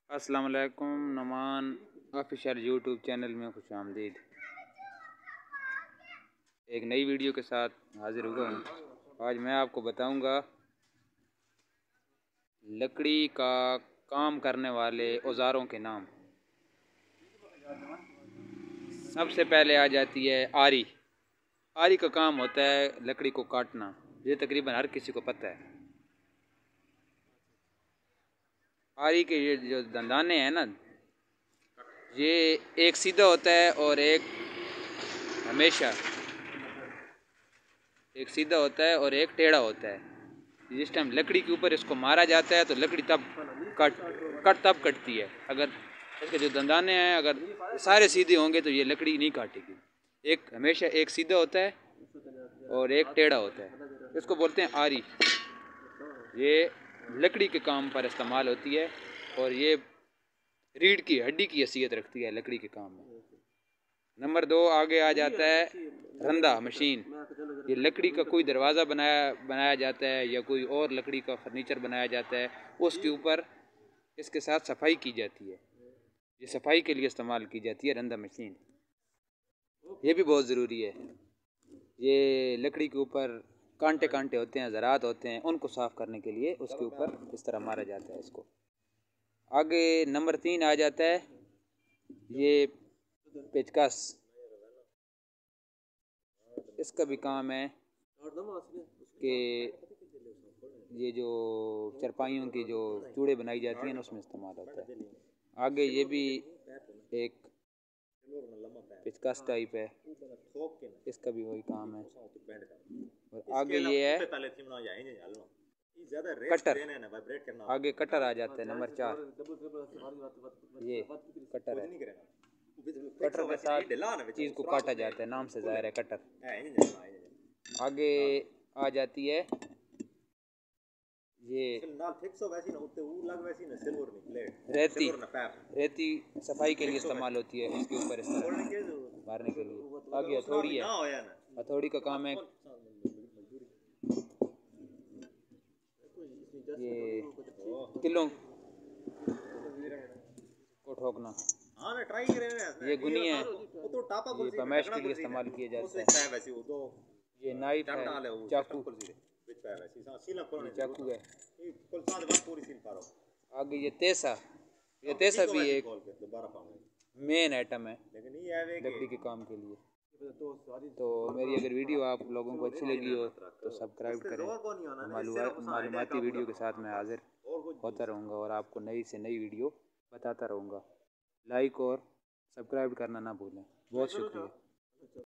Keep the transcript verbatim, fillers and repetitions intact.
अस्सलाम वालेकुम। नमान official YouTube channel में खुश आमदीद। एक नई वीडियो के साथ हाजिर हुआ हूँ। आज मैं आपको बताऊंगा लकड़ी का काम करने वाले औज़ारों के नाम। सबसे पहले आ जाती है आरी। आरी का काम होता है लकड़ी को काटना। ये तकरीबन हर किसी को पता है। आरी के ये जो दंदाने हैं ना, ये एक सीधा होता है और एक हमेशा एक सीधा होता है और एक टेढ़ा होता है। जिस टाइम लकड़ी के ऊपर इसको मारा जाता है तो लकड़ी तब कट कट तब कटती है। अगर इसके जो दंदाने हैं अगर सारे सीधे होंगे तो ये लकड़ी नहीं काटेगी। एक हमेशा एक सीधा होता है और एक टेढ़ा होता है। इसको बोलते हैं आरी। ये लकड़ी के काम पर इस्तेमाल होती है और ये रीढ़ की हड्डी की हैसियत रखती है लकड़ी के काम में। नंबर दो आगे आ जाता है रंदा मशीन। ये लकड़ी का कोई दरवाज़ा बनाया बनाया जाता है या कोई और लकड़ी का फर्नीचर बनाया जाता है, उसके ऊपर इसके साथ सफाई की जाती है। ये सफाई के लिए इस्तेमाल की जाती है रंदा मशीन। ये भी बहुत ज़रूरी है। ये लकड़ी के ऊपर कांटे कांटे होते हैं, ज़रात होते हैं, उनको साफ़ करने के लिए उसके ऊपर इस तरह मारा जाता है इसको। आगे नंबर तीन आ जाता है ये पेचकस। इसका भी काम है कि ये जो चरपाइयों की जो चूड़े बनाई जाती हैं ना उसमें इस्तेमाल होता है। आगे ये भी एक पेचकस टाइप है, इसका भी वही काम है। और आगे ये है कटर। आगे कटर आ जाता है नंबर चार। ये कटर है। कटर के साथ चीज़ को काटा जाता है, नाम से ज़ाहिर है कटर। आगे आ जाती है ये रेती। रेती सफाई के लिए इस्तेमाल होती है, इसके ऊपर इस तरह मारने के लिए। आगे हथौड़ी है। हथौड़ी का काम है ये किलों को ठोकना। ये गुनी है, ये पैमाइश के लिए इस्तेमाल किया जाता है। ये नाइफ है, चाकू, ये चाकू है। आगे ये तेसा। ये तेसा भी एक मेन आइटम है लकड़ी के काम के लिए। तो मेरी अगर वीडियो आप लोगों को अच्छी लगी हो तो सब्सक्राइब करें। मालूमाती वीडियो के साथ मैं हाजिर होता रहूँगा और आपको नई से नई वीडियो बताता रहूँगा। लाइक और सब्सक्राइब करना ना भूलें। बहुत शुक्रिया।